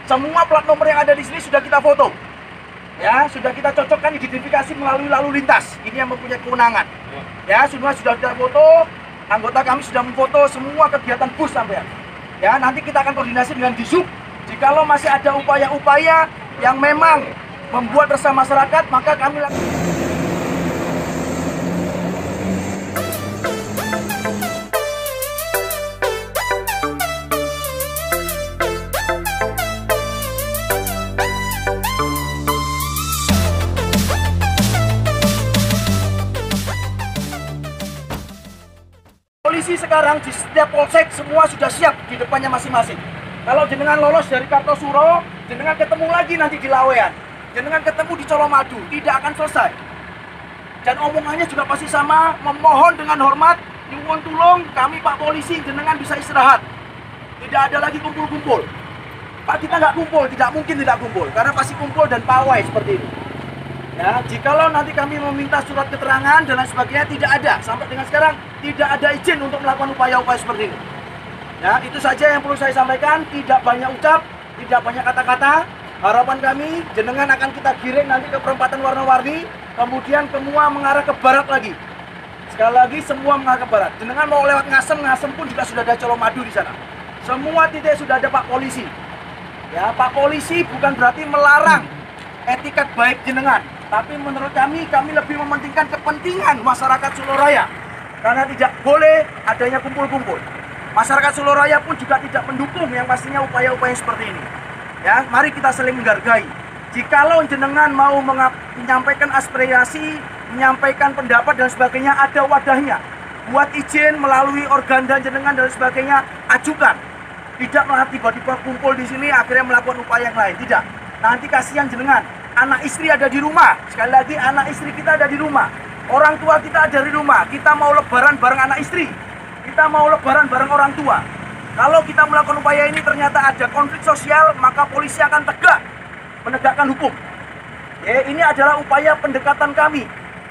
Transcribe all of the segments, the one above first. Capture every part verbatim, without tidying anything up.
Semua plat nomor yang ada di sini sudah kita foto. Ya, sudah kita cocokkan identifikasi melalui lalu lintas. Ini yang mempunyai kewenangan. Ya, semua sudah kita foto. Anggota kami sudah memfoto semua kegiatan bus sampean. Ya, nanti kita akan koordinasi dengan Disub. Jikalau masih ada upaya-upaya yang memang membuat resah masyarakat, maka kami lakukan. Polisi sekarang di setiap polsek semua sudah siap di depannya masing-masing. Kalau jenengan lolos dari Kartosuro, jenengan ketemu lagi nanti di Lawean, jenengan ketemu di Colomadu, tidak akan selesai. Dan omongannya juga pasti sama, memohon dengan hormat, nyuwun tulung, kami Pak Polisi, jenengan bisa istirahat. Tidak ada lagi kumpul-kumpul. Pak, kita nggak kumpul, tidak mungkin tidak kumpul, karena pasti kumpul dan pawai seperti ini. Ya, jikalau nanti kami meminta surat keterangan dan lain sebagainya, tidak ada. Sampai dengan sekarang tidak ada izin untuk melakukan upaya-upaya seperti ini. Ya, itu saja yang perlu saya sampaikan. Tidak banyak ucap, tidak banyak kata-kata. Harapan kami, jenengan akan kita giring nanti ke perempatan warna-warni, kemudian semua mengarah ke barat lagi. Sekali lagi, semua mengarah ke barat. Jenengan mau lewat Ngasem, Ngasem pun juga sudah ada Colomadu di sana. Semua titik sudah ada Pak Polisi. Ya, Pak Polisi bukan berarti melarang etikat baik jenengan. Tapi menurut kami, kami lebih mementingkan kepentingan masyarakat Soloraya. Karena tidak boleh adanya kumpul-kumpul. Masyarakat Soloraya pun juga tidak mendukung yang pastinya upaya-upaya seperti ini. Ya, mari kita saling menghargai. Jikalau jenengan mau menyampaikan aspirasi, menyampaikan pendapat dan sebagainya, ada wadahnya. Buat izin melalui organ dan jenengan dan sebagainya, ajukan. Tidak malah tiba-tiba kumpul di sini akhirnya melakukan upaya yang lain. Tidak. Nanti kasihan jenengan. Anak istri ada di rumah. Sekali lagi, anak istri kita ada di rumah. Orang tua kita ada di rumah. Kita mau lebaran bareng anak istri. Kita mau lebaran bareng orang tua. Kalau kita melakukan upaya ini ternyata ada konflik sosial, maka polisi akan tegak menegakkan hukum. Ya, ini adalah upaya pendekatan kami.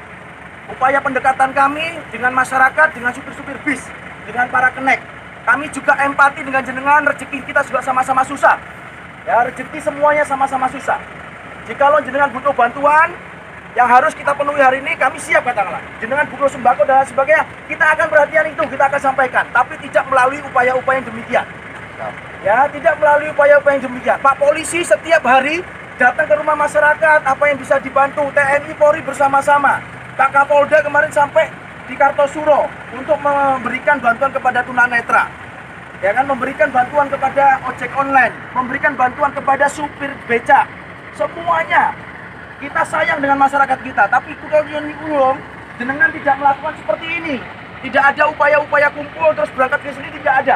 Upaya pendekatan kami dengan masyarakat, dengan supir-supir bis, dengan para kenek. Kami juga empati dengan jenengan, rezeki kita juga sama-sama susah. Ya, rezeki semuanya sama-sama susah. Jikalau jenengan butuh bantuan yang harus kita penuhi hari ini, kami siap katakanlah. Jenengan butuh sembako dan sebagainya, kita akan perhatian itu, kita akan sampaikan. Tapi tidak melalui upaya-upaya yang demikian. Ya, tidak melalui upaya-upaya yang demikian. Pak Polisi setiap hari datang ke rumah masyarakat, apa yang bisa dibantu, T N I Polri bersama-sama. Pak Kapolda kemarin sampai di Kartosuro untuk memberikan bantuan kepada tunanetra. Ya kan, memberikan bantuan kepada ojek online, memberikan bantuan kepada supir becak. Semuanya kita sayang dengan masyarakat kita, tapi kalau ulung jenengan tidak melakukan seperti ini, tidak ada upaya-upaya kumpul terus berangkat ke sini, tidak ada.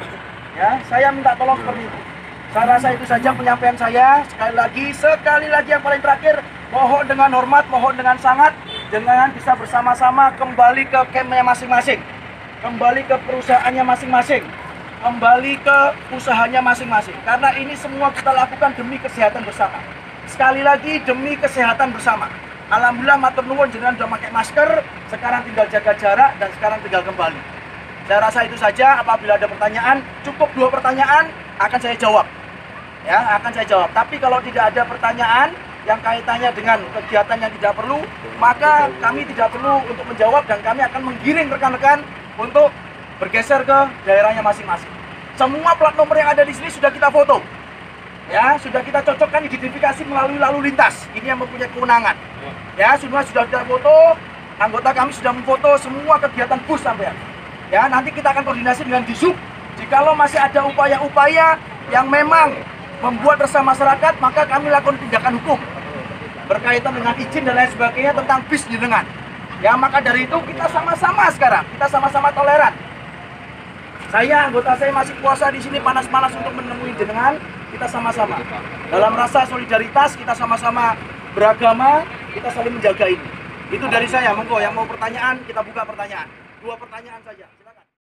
Ya, saya minta tolong seperti itu. Saya rasa itu saja penyampaian saya. Sekali lagi, sekali lagi yang paling terakhir, mohon dengan hormat, mohon dengan sangat, jenengan bisa bersama-sama kembali ke campnya masing-masing, kembali ke perusahaannya masing-masing, kembali ke usahanya masing-masing. Karena ini semua kita lakukan demi kesehatan bersama. Sekali lagi demi kesehatan bersama. Alhamdulillah matur nuwun jenengan sudah pakai masker, sekarang tinggal jaga jarak dan sekarang tinggal kembali. Saya rasa itu saja. Apabila ada pertanyaan, cukup dua pertanyaan akan saya jawab. Ya, akan saya jawab. Tapi kalau tidak ada pertanyaan yang kaitannya dengan kegiatan yang tidak perlu, maka kami tidak perlu untuk menjawab dan kami akan menggiring rekan-rekan untuk bergeser ke daerahnya masing-masing. Semua plat nomor yang ada di sini sudah kita foto. Ya, sudah kita cocokkan identifikasi melalui lalu lintas. Ini yang mempunyai kewenangan. Ya, semua sudah kita foto. Anggota kami sudah memfoto semua kegiatan bus sampean. Ya, nanti kita akan koordinasi dengan Disub. Jikalau masih ada upaya-upaya yang memang membuat resah masyarakat, maka kami lakukan tindakan hukum berkaitan dengan izin dan lain sebagainya tentang bis jenengan. Ya, maka dari itu kita sama-sama sekarang, kita sama-sama toleran. Saya, anggota saya masih puasa di sini panas-panas untuk menemui jenengan. Kita sama-sama dalam rasa solidaritas, kita sama-sama beragama, kita saling menjaga ini. Itu dari saya. Monggo yang mau pertanyaan, kita buka pertanyaan. Dua pertanyaan saja.